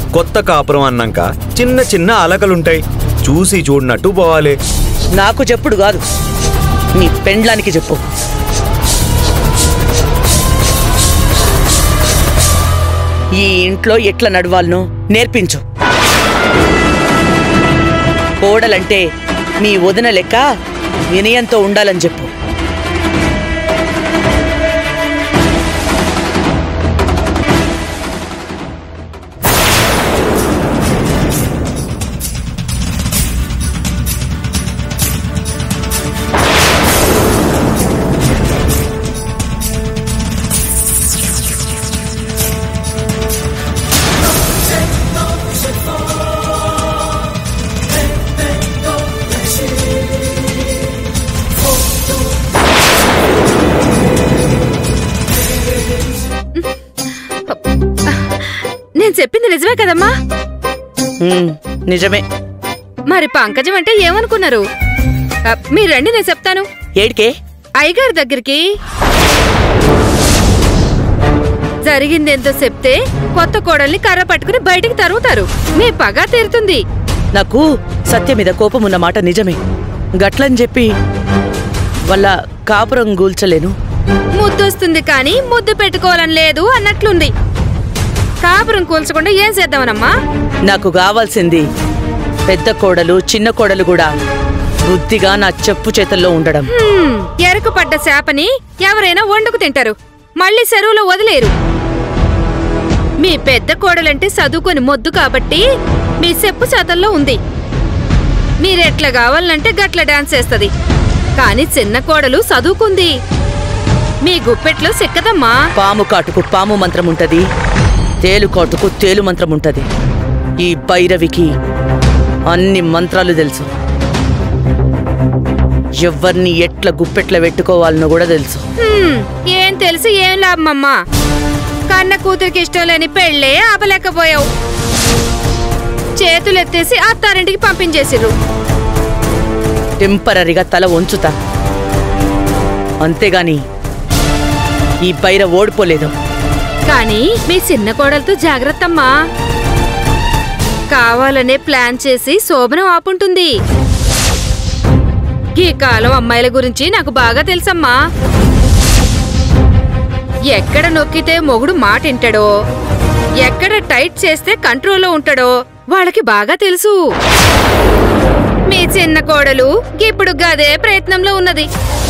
కొత్త కాపురం అన్నాక చిన్న చిన్న అలకలుంటాయి, చూసి చూడనట్టు పోవాలి. నాకు చెప్పుడు కాదు, నీ పెండ్లానికి చెప్పు. ఈ ఇంట్లో ఎట్లా నడవాలనో నేర్పించు. కోడలంటే మీ వదిన లెక్క వినయంతో ఉండాలని చెప్పు. నేను చెప్పింది నిజమే కదమ్మా? నిజమే. మరి పంకజం అంటే ఏమనుకున్నారు? మీరు రండి, నేను చెప్తాను. ఏడికే? అయ్యగారి దగ్గరికి. జరిగిందేంతో చెప్తే కొత్త కోడల్ని కర్ర పట్టుకుని బయటికి తరుగుతారు, మీ పగ తీరుతుంది. నాకు సత్య మీద కోపం ఉన్న మాట నిజమే. గట్లని చెప్పి వాళ్ళ కాపురం గూల్చలేను. ముద్దొస్తుంది కానీ ముద్దు పెట్టుకోవాలని లేదు అన్నట్లుంది. కాపురం కూల్చకుండా ఏం చేద్దామనమ్మా? నాకు కావాల్సింది పెద్ద కోడలు చిన్న కోడలు కూడా బుద్ధిగా నా చెప్పు చేతల్లో ఉండడం. ఎరకు పడ్డ చేపని ఎవరైనా వండుకు తింటారు, మళ్ళీ చెరువులో వదిలేరు. మీ పెద్ద కోడలంటే చదువుకొని మొద్దు కాబట్టి మీ చెప్పు చేతల్లో ఉంది. మీరెట్లా కావాలంటే గట్ల డాన్స్ చేస్తది. కాని చిన్న కోడలు చదువుకుంది, మీ గుప్పెట్లో సిక్కదమ్మా. పాము కాటుకు పాము మంత్రం ఉంటది, తేలు కాటుకు తేలు మంత్రం ఉంటది. ఈ భైరవికి అన్ని మంత్రాలు తెలుసు. ఎవరిని ఎట్లా గుప్పెట్ల పెట్టుకోవాలనో కూడా తెలుసు. ఏం తెలిసి ఏం లాభమమ్మా? కన్న కూతురికి ఇష్టం లేని పెళ్ళే ఆపలేకపోయావు. చేతులెత్తేసి అత్తారింటికి పంపించేసిర్రు. టెంపరీగా తల వంచుతా, అంతేగాని ఈ బైర ఓడిపోలేదు. కానీ మీ చిన్న కోడలతో జాగ్రత్తమ్మా. కావాలనే ప్లాన్ చేసి శోభనం ఆపుంటుంది. ఈ కాలం అమ్మాయిల గురించి నాకు బాగా తెలుసమ్మా. ఎక్కడ నొక్కితే మొగుడు మాట వింటాడో, ఎక్కడ టైట్ చేస్తే కంట్రోల్లో ఉంటాడో వాళ్ళకి బాగా తెలుసు. మీ చిన్న కోడలు ఇప్పుడు గదే ప్రయత్నంలో ఉన్నది.